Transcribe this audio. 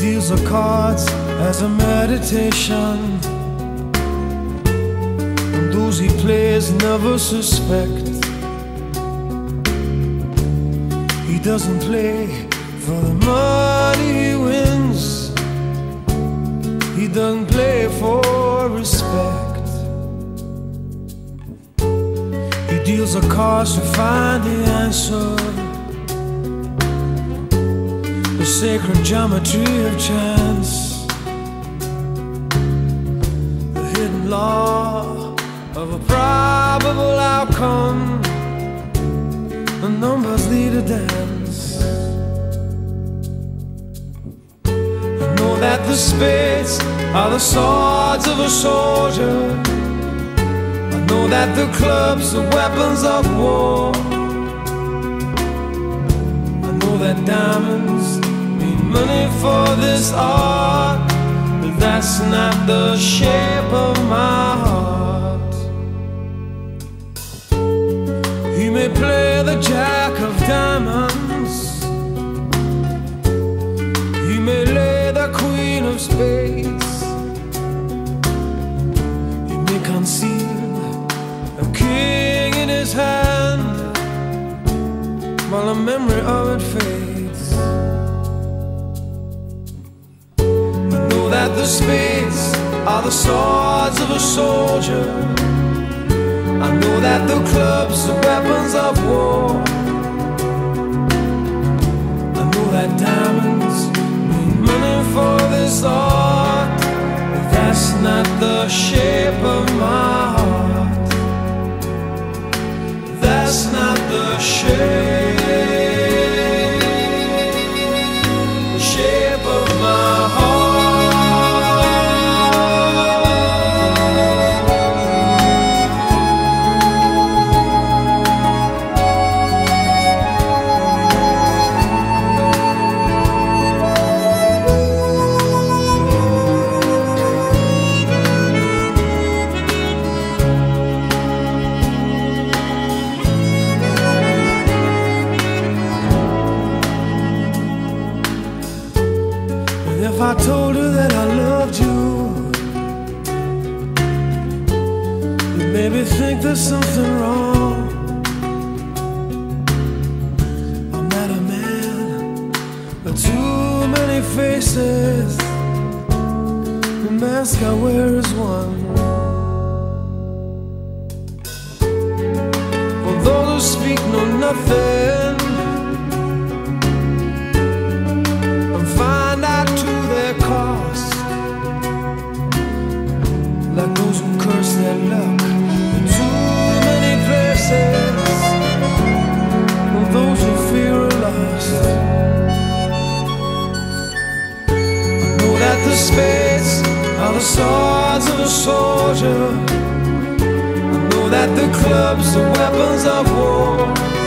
deals the cards as a meditation, and those he plays never suspect. He doesn't play for the money he wins, he doesn't play for respect. He deals the cards to find the answer, the sacred geometry of chance, the hidden law of a probable outcome. The numbers lead a dance. I know that the spades are the swords of a soldier. I know that the clubs are weapons of war. I know that diamonds mean money for this art, but that's not the shape of my heart. He may play the jack of diamonds, he may lay the queen of spades, he may conceal a king in his hand while the memory of it fades. I know that the spades are the swords of a soldier. I know that the clubs are weapons of war. I know that diamonds mean money for this art, but that's not the shape of my heart. That's not the shape of my heart. If I told her that I loved you, you'd maybe think there's something wrong. I'm not a man, but too many faces. The mask I wear is one. For those who speak know nothing and find out to their cost, like those who curse their luck in too many places, or those who fear are lost. I know that the spades are the swords of a soldier. I know that the clubs are weapons of war.